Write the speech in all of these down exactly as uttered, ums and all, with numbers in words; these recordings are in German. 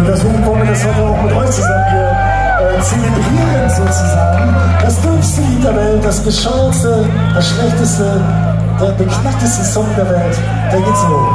Und deswegen wollen wir das heute auch mit euch zusammen hier äh, zelebrieren sozusagen. Das dümmste Lied der Welt, das bescheuerste, das schlechteste, der beknackteste Song der Welt. Da geht's los.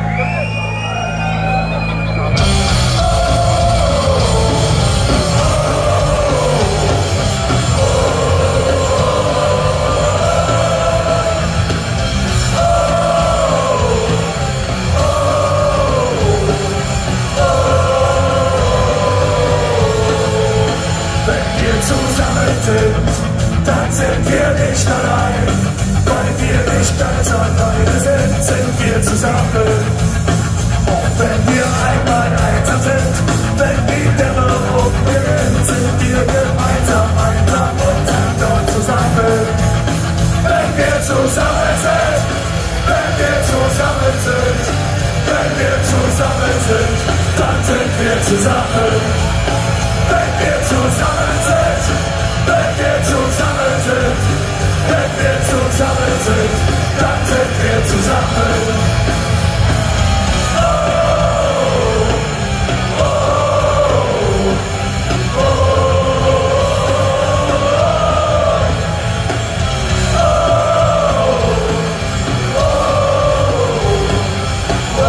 Dann sind wir nicht allein, weil wir nicht ganz alleine sind, sind wir zusammen. Und wenn wir einmal einsam sind, wenn die Dämmerung beginnt, sind wir gemeinsam einsam und sind dort zusammen. Wenn wir zusammen sind, wenn wir zusammen sind, wenn wir zusammen sind, dann sind wir zusammen. Wenn wir zusammen sind, wenn wir zusammen sind, wenn wir zusammen sind, dann sind wir zusammen. Oh, oh, oh, oh,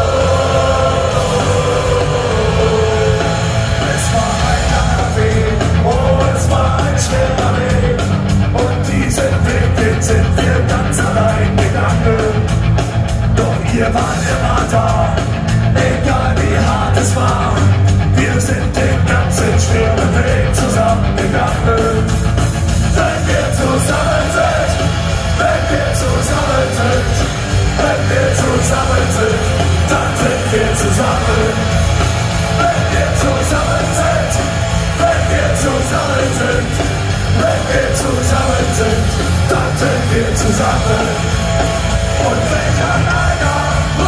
es war ein langer Weg, oh, es war ein schwerer Weg. Und diesen Weg, den sind wir ganz allein gegangen. Doch ihr wart immer da, egal wie hart es war. Wir sind den ganzen schweren Weg zusammengegangen. Wenn wir zusammen sind, wenn wir zusammen sind, wenn wir zusammen sind, dann sind wir zusammen. Wenn wir zusammen sind, wenn wir zusammen sind, wenn wir zusammen sind, dann sind wir zusammen. Und wenn dann einer,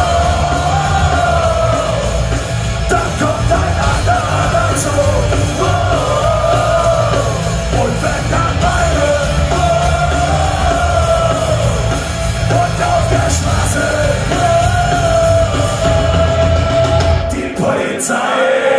oh, dann kommt ein anderer dazu. Oh, und wenn dann beide, oh, und auf der Straße, oh, die Polizei.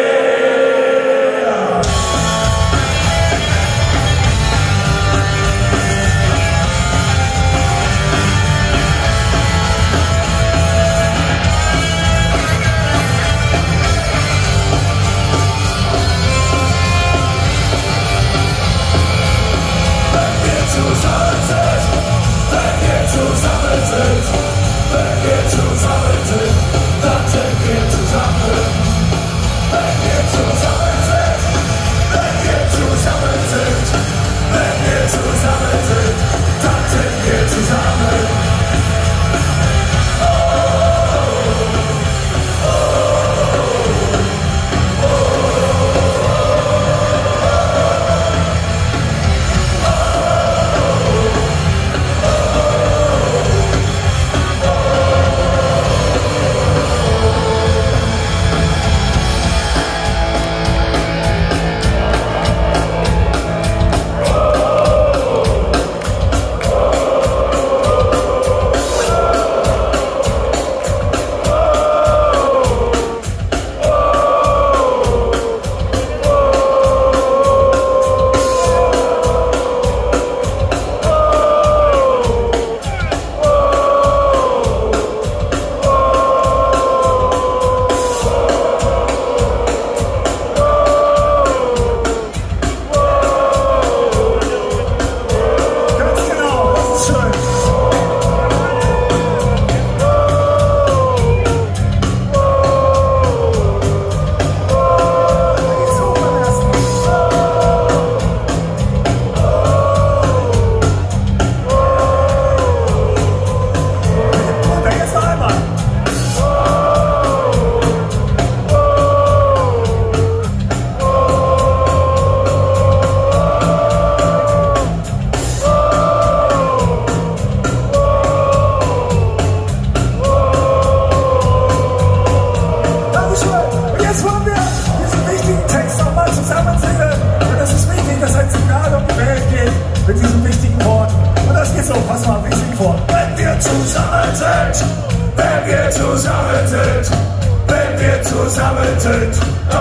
zusammen sind, wenn wir zusammen sind, wenn wir zusammen sind, dann sind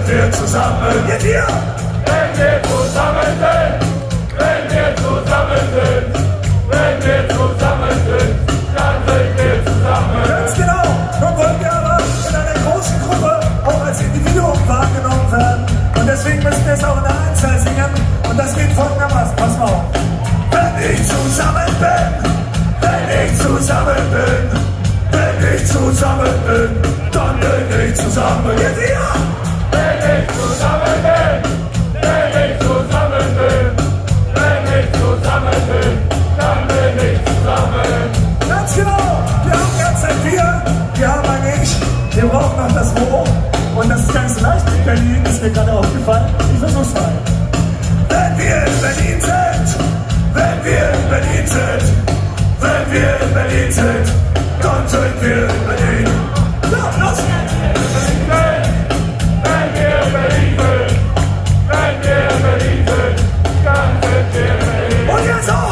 wir zusammen. Jetzt hier! Wenn wir zusammen sind, wenn wir zusammen sind, wenn wir zusammen sind, dann sind wir zusammen. Ganz genau. Nun wollen wir aber in einer großen Gruppe auch als Individuum wahrgenommen werden. Und deswegen müssen wir es auch in der Einzahl singen. Und das geht folgendermaßen. Pass mal auf. Wenn ich zusammen bin, wenn ich zusammen bin, wenn ich zusammen bin, dann bin ich zusammen. Jetzt hier! Wenn ich zusammen bin, wenn ich zusammen bin, wenn ich zusammen bin, dann bin ich zusammen. Ganz genau. Wir haben ganz ein Wir, wir haben ein Ich, wir brauchen noch das Wo. Und das ist ganz leicht in Berlin, ist mir gerade aufgefallen. Ich versuch's mal. Wenn wir in Berlin sind, wenn wir in Berlin sind, wenn wir in Berlin sind, dann sind wir in Berlin. Ja, los! Wenn wir in Berlin sind, wenn wir in Berlin sind, dann sind wir in Berlin. Und jetzt auch!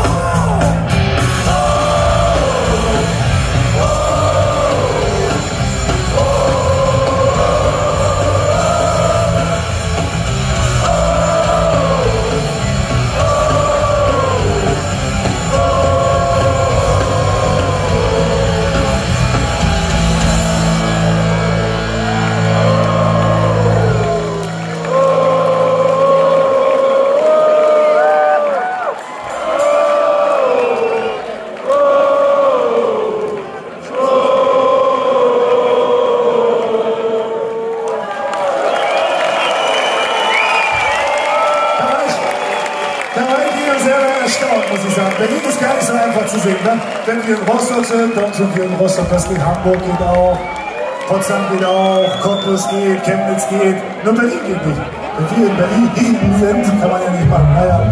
Muss ich sagen. Berlin ist gar nicht so einfach zu singen. Ne? Wenn wir in Rostock sind, dann sind wir in Rostock. Das geht. Hamburg geht auch, Potsdam geht auch, Cottbus geht, Chemnitz geht. Nur Berlin geht nicht. Wenn wir in Berlin sind, kann man ja nicht machen. Naja.